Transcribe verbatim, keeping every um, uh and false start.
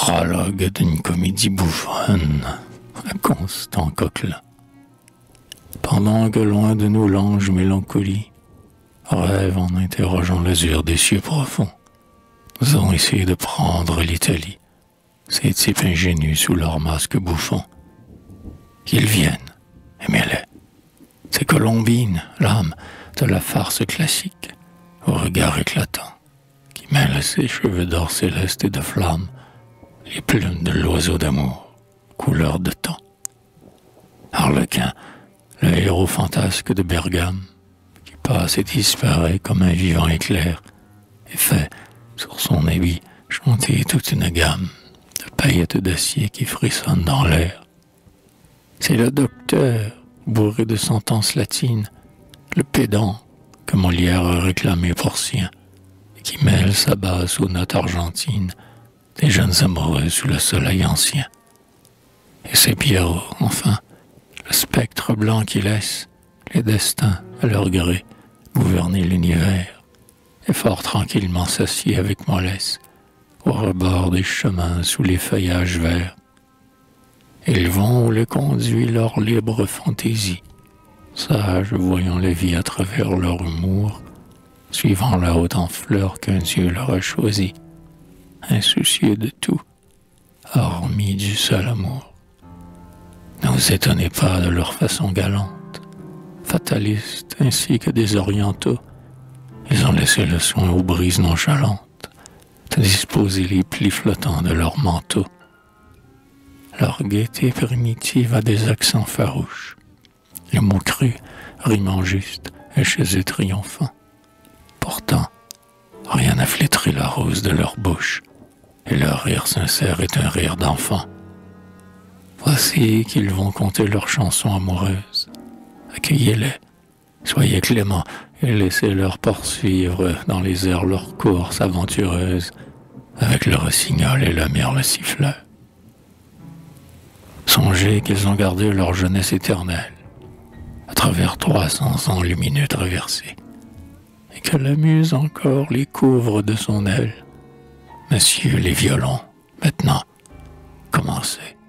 prologue d'une comédie bouffonne, un constant coquelin. Pendant que loin de nous l'ange mélancolie rêve en interrogeant l'azur des cieux profonds, nous avons essayé de prendre l'Italie, ces types ingénus sous leur masque bouffon. Qu'ils viennent, aimez-les, ces colombines, l'âme de la farce classique, au regard éclatant, qui mêle ses cheveux d'or céleste et de flamme, les plumes de l'oiseau d'amour, couleur de temps. Harlequin, le héros fantasque de Bergame, qui passe et disparaît comme un vivant éclair, et fait, sur son habit, chanter toute une gamme de paillettes d'acier qui frissonnent dans l'air. C'est le docteur, bourré de sentences latines, le pédant que Molière a réclamé pour sien, et qui mêle sa basse aux notes argentines des jeunes amoureux sous le soleil ancien. Et c'est Pierrot, enfin, le spectre blanc qui laisse les destins, à leur gré, gouverner l'univers, et fort tranquillement s'assied avec mollesse au rebord des chemins sous les feuillages verts. Ils vont où les conduit leur libre fantaisie, sages voyant la vie à travers leur humour, suivant la haute en fleurs qu'un Dieu leur a choisie, insoucieux de tout, hormis du seul amour. Ne vous étonnez pas de leur façon galante, fataliste ainsi que des orientaux. Ils ont laissé le soin aux brises nonchalantes de disposer les plis flottants de leurs manteaux. Leur gaieté primitive a des accents farouches. Le mot cru, rimant juste, est chez eux triomphant. Pourtant, rien n'a flétri la rose de leur bouche, et leur rire sincère est un rire d'enfant. Voici qu'ils vont conter leurs chansons amoureuses. Accueillez-les, soyez cléments, et laissez-leur poursuivre dans les airs leur course aventureuse, avec le rossignol et le merle siffleur. Songez qu'ils ont gardé leur jeunesse éternelle, à travers trois cents ans lumineux traversés, et que la muse encore les couvre de son aile. Messieurs les violons, maintenant, commencez.